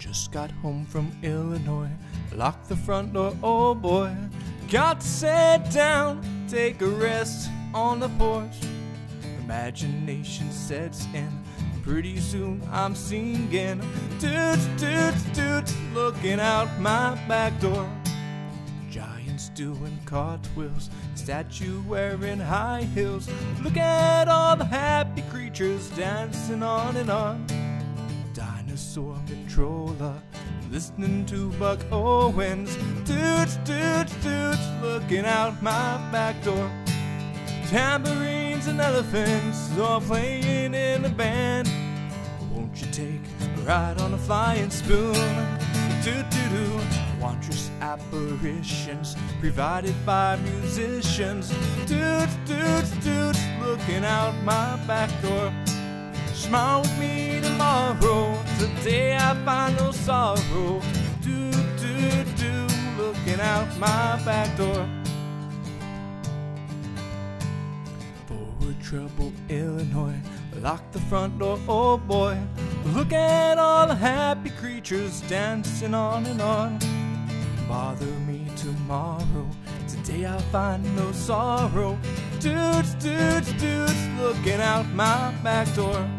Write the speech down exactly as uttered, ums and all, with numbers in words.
Just got home from Illinois, locked the front door, oh boy. Got to sit down, take a rest on the porch. Imagination sets in, pretty soon I'm singing. Toots, toots, toots, looking out my back door. Giants doing cartwheels, statue wearing high heels. Look at all the happy creatures dancing on and on. Dinosaur controller, listening to Buck Owens. Toots, toots, toots, looking out my back door. Tambourines and elephants all playing in the band. Won't you take a ride on a flying spoon? Toot-toot-toot, wondrous apparitions provided by musicians. Toots, toots, toots, looking out my back door. Smile with me tomorrow, today I find no sorrow. Toot, toot, toot, looking out my back door. Forward trouble, Illinois, lock the front door, oh boy. Look at all the happy creatures dancing on and on. Bother me tomorrow, today I'll find no sorrow. Toots, toots, toots, looking out my back door.